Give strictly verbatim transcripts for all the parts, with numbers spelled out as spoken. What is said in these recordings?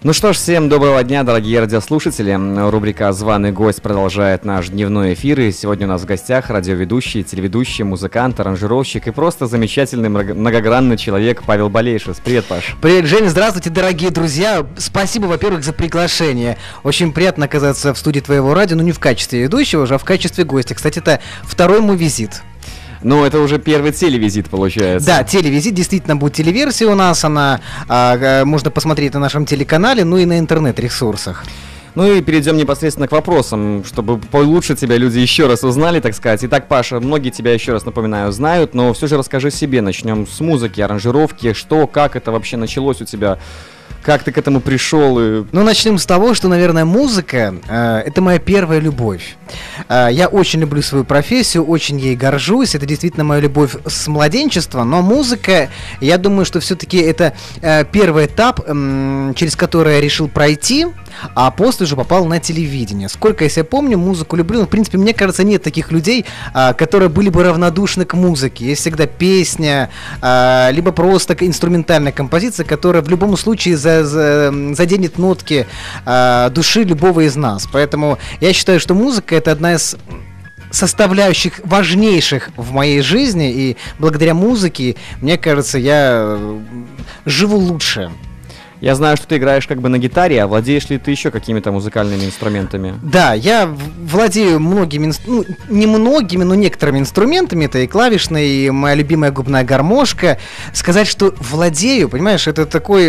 Ну что ж, всем доброго дня, дорогие радиослушатели. Рубрика «Званый гость» продолжает наш дневной эфир. И сегодня у нас в гостях радиоведущий, телеведущий, музыкант, аранжировщик и просто замечательный многогранный человек Павел Балейшес. Привет, Паш. Привет, Женя. Здравствуйте, дорогие друзья. Спасибо, во-первых, за приглашение. Очень приятно оказаться в студии твоего радио, но не в качестве ведущего уже, а в качестве гостя. Кстати, это второй мой визит. Ну, это уже первый телевизит, получается. Да, телевизит, действительно будет телеверсия у нас, она а, можно посмотреть на нашем телеканале, ну и на интернет-ресурсах. Ну и перейдем непосредственно к вопросам, чтобы получше тебя люди еще раз узнали, так сказать. Итак, Паша, многие тебя, еще раз напоминаю, знают, но все же расскажи себе. Начнем с музыки, аранжировки, что, как это вообще началось у тебя. Как ты к этому пришел? И... Ну, начнем с того, что, наверное, музыка э, – это моя первая любовь. Э, я очень люблю свою профессию, очень ей горжусь. Это действительно моя любовь с младенчества. Но музыка, я думаю, что все-таки это э, первый этап, э, через который я решил пройти, а после уже попал на телевидение. Сколько я себя помню, музыку люблю. Ну, в принципе, мне кажется, нет таких людей, э, которые были бы равнодушны к музыке. Есть всегда песня, э, либо просто инструментальная композиция, которая в любом случае за заденет нотки э, души любого из нас. Поэтому я считаю, что музыка — это одна из составляющих важнейших в моей жизни, и благодаря музыке, мне кажется, я живу лучше. Я знаю, что ты играешь как бы на гитаре, а владеешь ли ты еще какими-то музыкальными инструментами? Да, я владею многими, ну, не многими, но некоторыми инструментами. Это и клавишная, и моя любимая губная гармошка. Сказать, что владею, понимаешь, это такой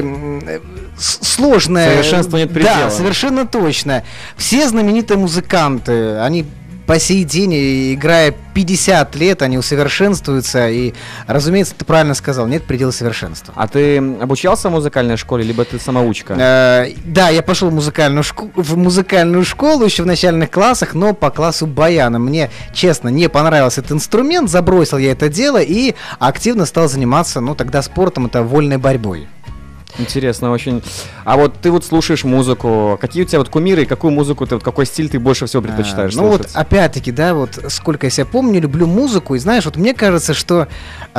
сложное... Совершенство нет предела. Да, совершенно точно. Все знаменитые музыканты, они... по сей день, играя пятьдесят лет, они усовершенствуются, и, разумеется, ты правильно сказал, нет предела совершенства. А ты обучался в музыкальной школе, либо ты самоучка? Э, да, я пошел в музыкальную, шко- в музыкальную школу еще в начальных классах, но по классу баяна. Мне, честно, не понравился этот инструмент, забросил я это дело и активно стал заниматься, ну, тогда спортом, это вольной борьбой. Интересно очень. А вот ты вот слушаешь музыку. Какие у тебя вот кумиры и какую музыку ты, вот какой стиль ты больше всего предпочитаешь а, ну слушать? Вот опять-таки, да, вот сколько я себя помню, люблю музыку. И знаешь, вот мне кажется, что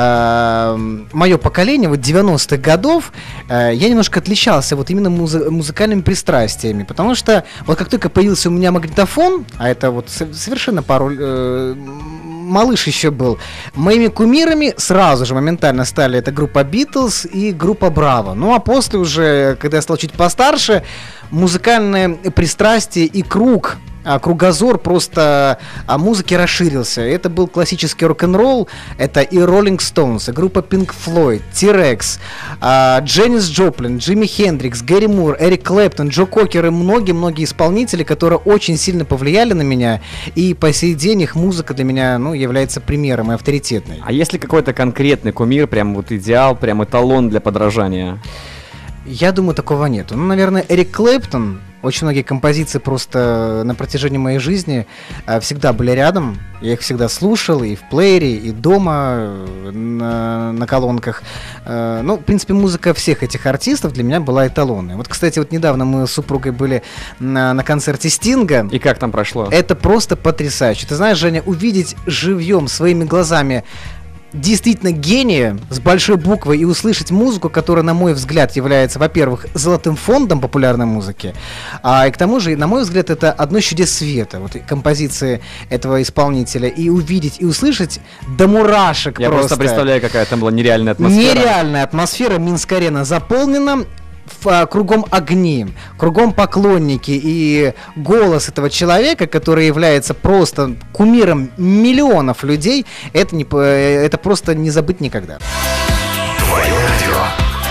э, мое поколение, вот девяностых годов, э, я немножко отличался вот именно музы- музыкальными пристрастиями. Потому что вот как только появился у меня магнитофон, а это вот совершенно пару... Э, малыш еще был. Моими кумирами сразу же моментально стали это группа Битлз и группа Браво. Ну а после уже, когда я стал чуть постарше, музыкальное пристрастие и круг, а, кругозор просто а, музыки расширился. Это был классический рок-н-ролл, это и Rolling Stones, и группа Pink Floyd, T-Rex, а, Дженнис Джоплин, Джимми Хендрикс, Гэри Мур, Эрик Клэптон, Джо Кокер и многие-многие исполнители, которые очень сильно повлияли на меня, и по сей день их музыка для меня, ну, является примером и авторитетной. А есть ли какой-то конкретный кумир, прям вот идеал, прям эталон для подражания? Я думаю, такого нету. Ну, наверное, Эрик Клэптон. Очень многие композиции просто на протяжении моей жизни э, всегда были рядом. Я их всегда слушал и в плеере, и дома, на, на колонках. Э, ну, в принципе, музыка всех этих артистов для меня была эталонной. Вот, кстати, вот недавно мы с супругой были на, на концерте Стинга. И как там прошло? Это просто потрясающе. Ты знаешь, Женя, увидеть живьем своими глазами действительно гения с большой буквы и услышать музыку, которая, на мой взгляд, является, во-первых, золотым фондом популярной музыки, а и к тому же, на мой взгляд, это одно из чудес света, вот композиции этого исполнителя, и увидеть, и услышать до мурашек. Я просто, просто представляю, какая там была нереальная атмосфера. Нереальная атмосфера, Минск-арена заполнена, в, кругом огни, кругом поклонники, и голос этого человека, который является просто кумиром миллионов людей, это, не, это просто не забыть никогда. Твое радио.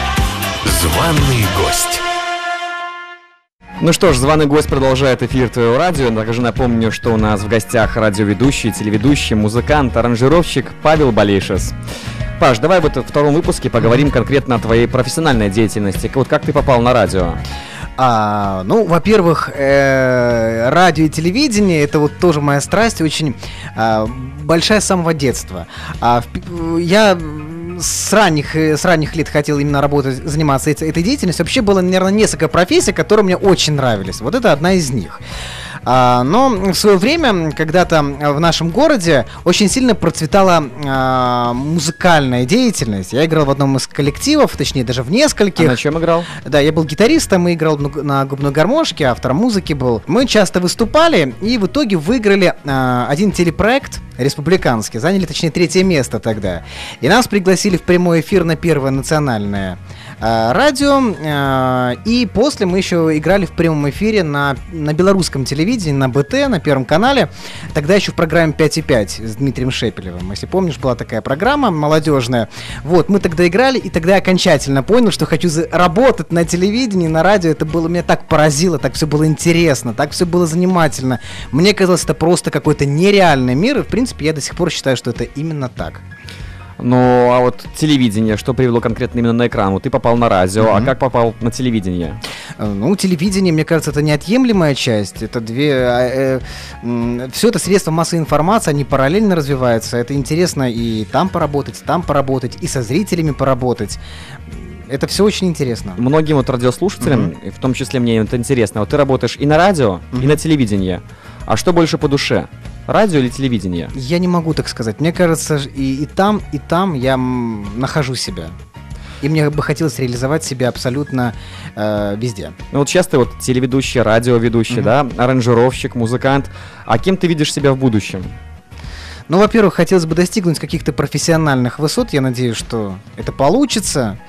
Званый гость. Ну что ж, званый гость продолжает эфир твоего радио. Также напомню, что у нас в гостях радиоведущий, телеведущий, музыкант, аранжировщик Павел Балейшес. Паш, давай вот в втором выпуске поговорим конкретно о твоей профессиональной деятельности. Вот как ты попал на радио? А, ну, во-первых, э, радио и телевидение — это вот тоже моя страсть, очень э, большая с самого детства. А, в, я с ранних, с ранних лет хотел именно работать, заниматься этой, этой деятельностью. Вообще было, наверное, несколько профессий, которые мне очень нравились. Вот это одна из них. А, но в свое время, когда-то в нашем городе очень сильно процветала а, музыкальная деятельность. Я играл в одном из коллективов, точнее даже в нескольких. А на чем играл? Да, я был гитаристом и играл на губной гармошке, автором музыки был. Мы часто выступали и в итоге выиграли а, один телепроект республиканский, заняли, точнее, третье место тогда. И нас пригласили в прямой эфир на Первое национальное а, радио. А, и после мы еще играли в прямом эфире на, на белорусском телевидении, на БТ, на Первом канале. Тогда еще в программе пять и пять с Дмитрием Шепелевым. Если помнишь, была такая программа молодежная. Вот, мы тогда играли, и тогда я окончательно понял, что хочу работать на телевидении, на радио. Это было, меня так поразило, так все было интересно, так все было занимательно. Мне казалось, это просто какой-то нереальный мир, и, в принципе, я до сих пор считаю, что это именно так. Ну, а вот телевидение, что привело конкретно именно на экран? Вот ты попал на радио, mm-hmm. а как попал на телевидение? Ну, телевидение, мне кажется, это неотъемлемая часть. Это две... Э, э, все это средства массовой информации, они параллельно развиваются. Это интересно и там поработать, и там поработать, и со зрителями поработать. Это все очень интересно. Многим вот радиослушателям, mm-hmm. в том числе мне это интересно, вот ты работаешь и на радио, mm-hmm. и на телевидении. А что больше по душе? Радио или телевидение? Я не могу так сказать. Мне кажется, и, и там, и там я м, нахожу себя. И мне бы хотелось реализовать себя абсолютно э, везде. Ну вот сейчас ты вот телеведущий, радиоведущий, mm-hmm. да, аранжировщик, музыкант. А кем ты видишь себя в будущем? Ну, во-первых, хотелось бы достигнуть каких-то профессиональных высот. Я надеюсь, что это получится.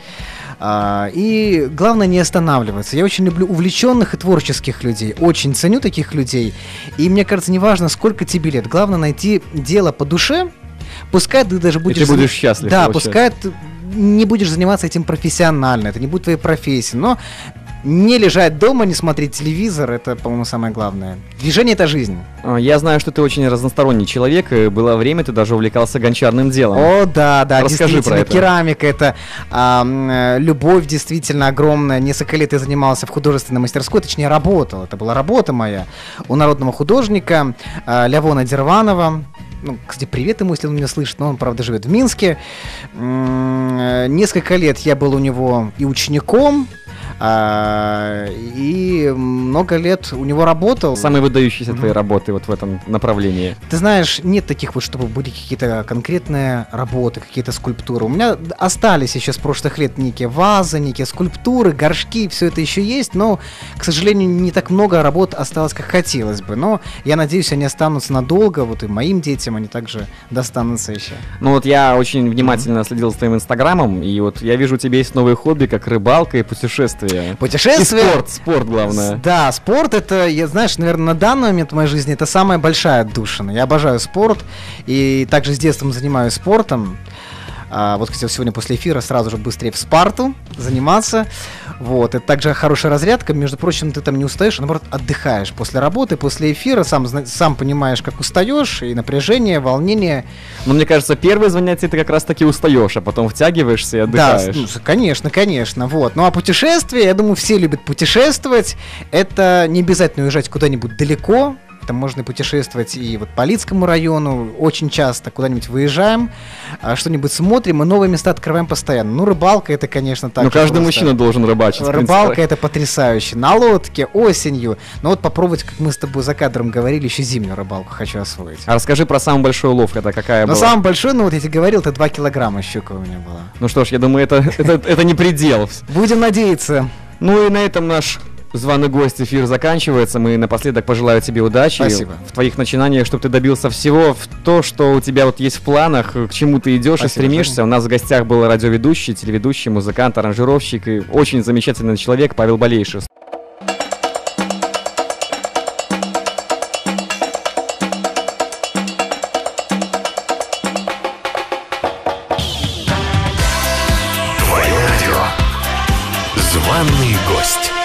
А, и главное не останавливаться. Я очень люблю увлеченных и творческих людей. Очень ценю таких людей. И мне кажется, неважно, сколько тебе лет. Главное найти дело по душе. Пускай ты даже будешь... И ты будешь счастлив. Да, получается. Пускай ты не будешь заниматься этим профессионально. Это не будет твоей профессией. Но не лежать дома, не смотреть телевизор, это, по-моему, самое главное. Движение — это жизнь. Я знаю, что ты очень разносторонний человек, и было время, ты даже увлекался гончарным делом. О, да, да, расскажи действительно, про это. Керамика — это а, любовь действительно огромная. Несколько лет я занимался в художественной мастерской, точнее, работал. Это была работа моя у народного художника а, Лявона Дерванова. Ну, кстати, привет ему, если он меня слышит, но он, правда, живет в Минске. М-м, несколько лет я был у него и учеником, а, и много лет у него работал. Самые выдающиеся mm-hmm. твои работы вот в этом направлении? Ты знаешь, нет таких вот, чтобы были какие-то конкретные работы, какие-то скульптуры. У меня остались еще с прошлых лет некие вазы, некие скульптуры, горшки, все это еще есть, но, к сожалению, не так много работ осталось, как хотелось бы. Но я надеюсь, они останутся надолго, вот и моим детям они также достанутся еще. Ну вот я очень внимательно mm-hmm. следил за твоим инстаграмом, и вот я вижу, у тебя есть новые хобби, как рыбалка и путешествия. Путешествие. И спорт, спорт главное. Да, спорт — это, я, знаешь, наверное, на данный момент в моей жизни это самая большая отдушина. Я обожаю спорт и также с детства занимаюсь спортом. А, вот хотел сегодня после эфира сразу же быстрее в Спарту заниматься. Вот, это также хорошая разрядка. Между прочим, ты там не устаешь, а наоборот отдыхаешь после работы, после эфира, сам, сам понимаешь, как устаешь, и напряжение, волнение. Но мне кажется, первые занятия ты как раз таки устаешь, а потом втягиваешься и отдыхаешь. Да, ну, конечно, конечно. Вот. Ну а путешествия, я думаю, все любят путешествовать. Это не обязательно уезжать куда-нибудь далеко. Там можно путешествовать и вот по Лидскому району, очень часто куда-нибудь выезжаем, что-нибудь смотрим и новые места открываем постоянно. Ну, рыбалка — это, конечно, так. Ну, каждый просто. Мужчина должен рыбачить. Рыбалка — это потрясающе. На лодке, осенью. Но вот попробовать, как мы с тобой за кадром говорили, еще зимнюю рыбалку хочу освоить. А расскажи про самый большой улов, это какая ну, была? Ну, самый большой, ну, вот я тебе говорил, это два килограмма щука у меня была. Ну что ж, я думаю, это, это, это не предел. Будем надеяться. Ну и на этом наш... званый гость, эфир заканчивается. Мы напоследок пожелаю тебе удачи. Спасибо. В твоих начинаниях, чтобы ты добился всего, в то, что у тебя вот есть в планах, к чему ты идешь и стремишься. Женя. У нас в гостях был радиоведущий, телеведущий, музыкант, аранжировщик и очень замечательный человек Павел Балейшис. Званый гость.